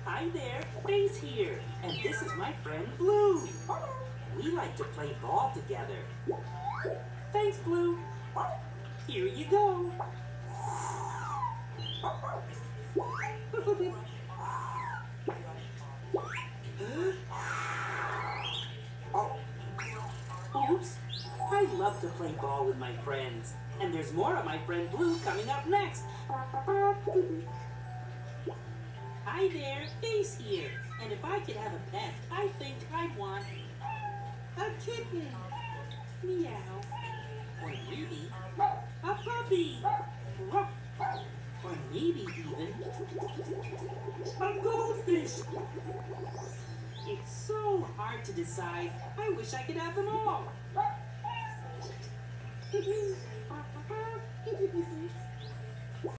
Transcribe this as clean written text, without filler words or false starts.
Hi there, Face here, and this is my friend Blue. We like to play ball together. Thanks, Blue. Here you go. Oops. I love to play ball with my friends. And there's more of my friend Blue coming up next. Hi there, Face here. And if I could have a pet, I think I'd want a kitten. Meow. Or maybe a puppy. Ruff. Or maybe even a goldfish. It's so hard to decide. I wish I could have them all.